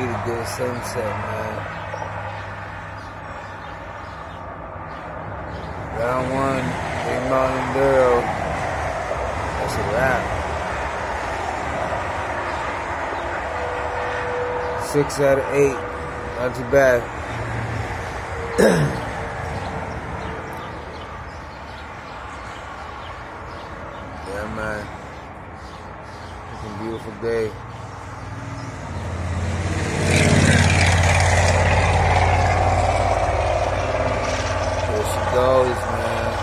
get a good sunset, man. Round one, Big Mountain Enduro. That's a wrap. 6 out of 8. Not too bad. Yeah, man. It's a beautiful day. There she goes, man.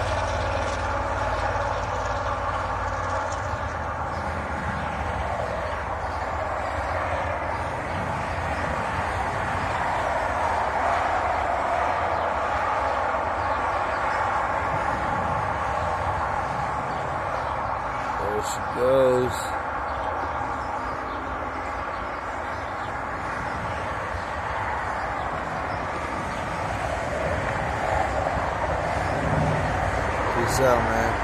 There she goes. Peace out, man.